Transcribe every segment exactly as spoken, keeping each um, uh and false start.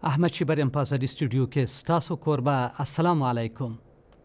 احمد شیبریم په ازادي سټوډیو کې ستاسو کوربه. السلام علیکم.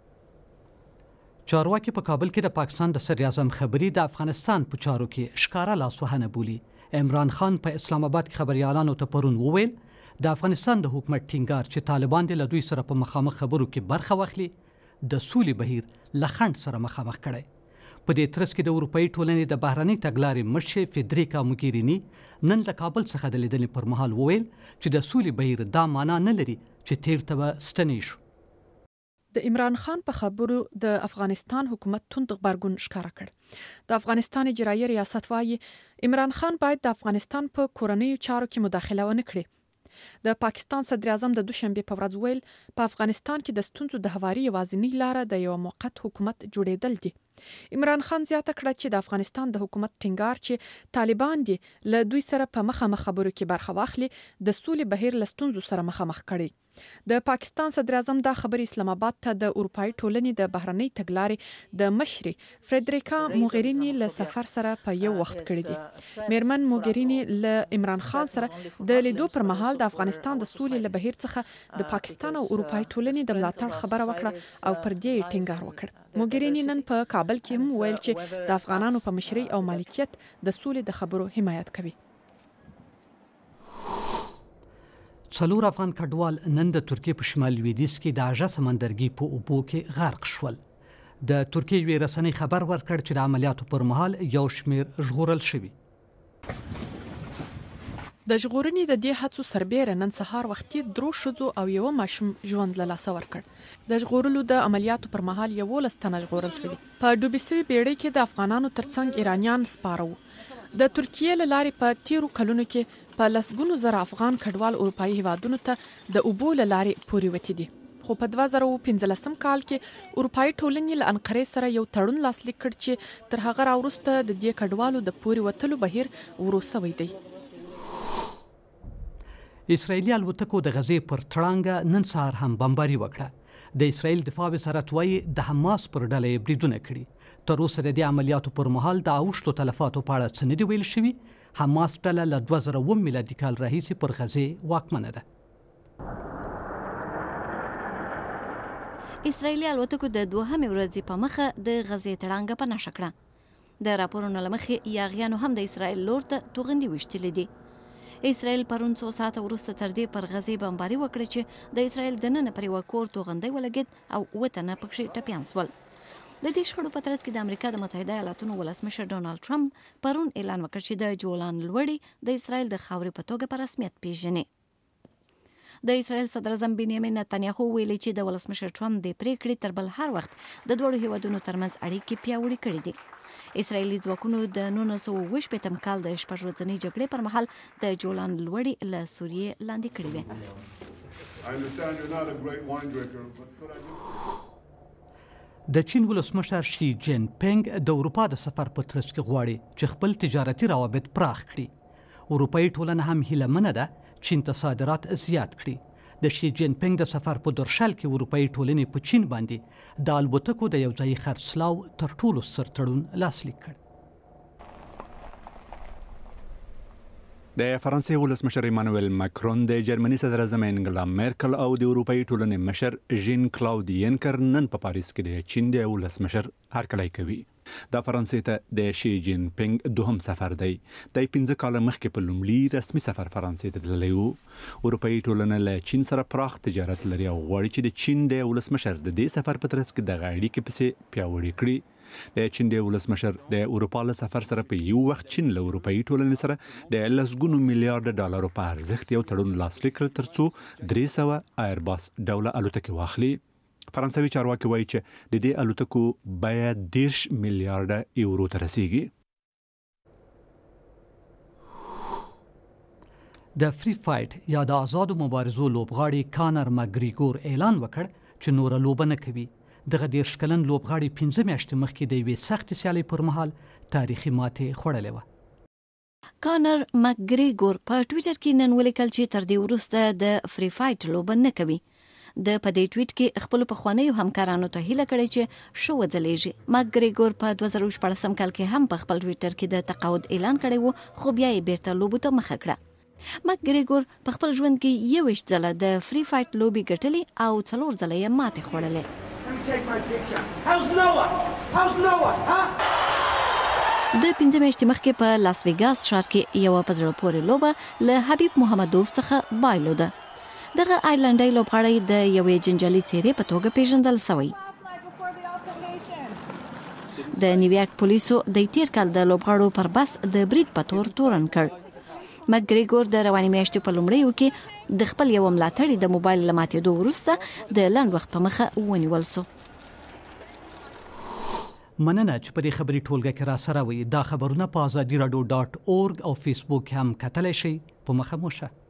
چارواکي په کابل کې د پاکستان د صدر اعظم خبرې د افغانستان په چارو کې ښکاره لاسوهنه بولي. عمران خان په اسلام اباد کې خبريالانو ته پرون وویل د افغانستان د حکومت ټینګار چې طالبان د لدوی سره په مخامخ خبرو کې برخه واخلي د سولې بهیر لخند سره مخامخ کړي. په دې ترڅ کې د اروپایي ټولنې د بهرنۍ تګلارې مشر فدریکا موګیرینی نن له کابل څخه د لیدنې پر مهال وویل چې د سولې بهیر دا معنا نه لري چې تیر ته به ستنې شو. د عمران خان په خبرو د افغانستان حکومت توند غبرګون ښکاره کړ. د افغانستان اجرایي ریاست وايي عمران خان باید د افغانستان په کورنیو چارو کې مداخله ونه کړي. د پاکستان صدر اعظم د دوشنبه په ورځ ویل په افغانستان کې د ستونزو د هواري یوازینی لاره د یو موقت حکومت جوړیدل دي. عمران خان زیاته کړه چې د افغانستان د حکومت ټینګار چې طالبان دي له دوی سره په مخامخ خبرو کې برخه واخلي د سولې بهیر له ستونزو سره مخامخ کړي. د پاکستان صدر اعظم دا خبرې اسلام اباد ته د اروپایي ټولنې د بهرنۍ تګلارې د مشر فدریکا موګیرینی له سفر سره په یو وخت کړی دي. میرمن موګیرینی له عمران خان سره د لیدو پر مهال د افغانستان د سولې له بهیر څخه د پاکستان او اروپایي ټولنې د ملاتړ خبره وکړه او پر دې ټینګار وکړ. موګیرینی نن په کابل کې هم ویل چې د افغانانو په مشرۍ او مالکیت د سولې د خبرو حمایت کوي. څلور افغان کډوال نن د ترکیه په شمال لویدیځ کې د اژه سمندرګي په اوبو کې غرق شول. د ترکیه یوې رسنۍ خبر ورکړ چې د عملیاتو پر مهال یو شمیر ژغورل شوي. د ژغورنې د دې هڅو سربیره نن سهار وختي درو ښځو او یو ماشوم ژوند له لاسه ورکړ. د ژغورلو د عملیاتو پر مهال یولس تنه ژغورل شوي. په ډوبې شوې بیړۍ کې د افغانانو ترڅنګ ایرانیان سپاره وو. د ترکیه له لارې په تیرو کلونو کې په لسګونو زره افغان کډوال اروپایي هیوادونو ته د اوبو له لارې پورې وتي دي. خو په دوه زره پنځلسم کال کې اروپایي ټولنې له انقرې سره یو تړون لاسلیک کړ چې تر هغه راوروسته د دې کډوالو د پورې وتلو بهیر ورو سوی دی. اسرائیلي الوتکو د غزې پر تړنګ نن سهار هم بمباري وکړه. د اسرائیل دفاع وزارت وايي د حماس پر ډله یې بریدونه کړي. تر اوسه د دې عملیاتو پر مهال د اوښتو تلفاتو په اړه څه نه دي ویل شوي. حماس ډله له دوه زره اووه میلادي کال راهیسې پر غزې واکمنه ده. اسرائیلي الوتکو د دوهمې ورځې په مخه د غزې تړانګه په نښه کړه. د راپورونو له مخې یاغیانو هم د اسرائیل لور ته توغندي ویشتلې دي. اسرائیل پرون څو ساعته وروسته تر دې پر غزې بمباري وکړه چې د اسرائیل دننه پر یوه کور توغندی ولګېد او اووه تنه پکښې ټپیان سول. د دې شخړو په ترڅ کې د امریکا د متحده ایالاتونو ولسمشر ډونالډ ټرمپ پرون اعلان وکړ چې د جولان لوړې د اسرائیل د خاورې په توګه په رسمیت پیژني. د اسرائیل صدر اعظم بنیامین نتنیاهو ویلي چې د ولسمشر ټرمپ د پریکړې تر بل هر وخت د دواړو هیوادونو ترمنځ اړیکې پیاوړې کړي دي. اسرائیلي ځواکونو د نولس سوه اووه شپېتم کال د شپږ ورځنۍ جګړې پر مهال د جولان لوړې له سوریې لاندې کړې وې. د چین ولسمشر شي جین پینګ د اروپا د سفر په ترڅ کې غواړي چې خپل تجارتي روابط پراخ کړي. اروپایي ټولنه هم هیله منه ده چین ته صادرات زیات کړي. د شي جین پینګ د سفر په درشل کې اروپایي ټولنې په چین باندې د الوتکو د یو ځایي خرڅلاو تر ټولو ستر تړون لاسلیک کړ. د فرانسې ولسمشر ایمانوئل ماکرون د جرمني صدر اعظم انګلا میرکل او د اروپایي ټولنې مشر ژین کلاود ینکر نن په پاریس کې د چین د ولسمشر هرکلی کوي. د فرانسې ته د شي جین پینګ دوهم سفر دی. د پنځه کاله مخکې په لومړي رسمي سفر فرانسې ته تللی و. اروپایي ټولنه له چین سره پراخ تجارت لري او غواړي چې د چین د ولسمشر د دې سفر په ترڅ کې دغه اړیکې پسې پیاوړې کړي. د چین د ولسمشر د اروپا له سفر سره په یو وخت چین له اروپایي ټولنې سره د لسګونو میلیارډه ډالرو په ارزښت یو تړون لاسلیک کړ ترڅو درې سوه ایرباس ډوله الوتکې واخلي. فرانسوي چارواکي وایي چې د دې الوتکو بیه دېرش میلیارډه یورو ته رسیږي. د فری فایټ یا د ازادو مبارزو لوبغاړي کانر مګریګور اعلان وکړ چې نوره لوبه نه کوي. دغه دېرش کلن لوبغاړي پنځه میاشتې مخکې د یوې سختې سیالۍ پر مهال تاریخي ماتې خوړلې وه. کانر مګریګور په ټویټر کې نن ولیکل چې تر دې وروسته د فری فایټ لوبه نه کوي. د په دې ټویټ کې خپل پخوانیو همکارانو ته هیله کړې چې شو وځلیږي. مګریګور په دوه زره شپږم کال کې هم په خپل ټویټر کې د تقاعد اعلان کړی و، خو بیا یې بیرته لوبو ته مخه کړه. مګریګور په خپل ژوند کې یو ویشت ځله د فری فایټ لوبي ګټلې او څلور ځله یې ماتې خوړلې. د پنځه میاشتې مخکې په لاس ویګاس ښار کې یوه په زړه پورې لوبه له حبیب محمدوف څخه بایلوده. دغه آیرلنډۍ لوبغاړی د یوې جنجالي څېرې په توګه پیژندل شوی. د نیویارک پولیسو د تیر کال د لوبغاړو پر بس د برید په تور تورن کړ. مګریګور د رواني میاشتې په لومړیو کې د خپل یو ملاتړي د موبایل له ماتېدو وروسته د لنډ وخت په مخه ونیول سو. مننه چې په دې خبري ټولګه کې را سره وي. دا خبرونه په ازادي راډیو ډاټ اورګ او فیسبوک هم کتلی شئ. په مخه مو شه.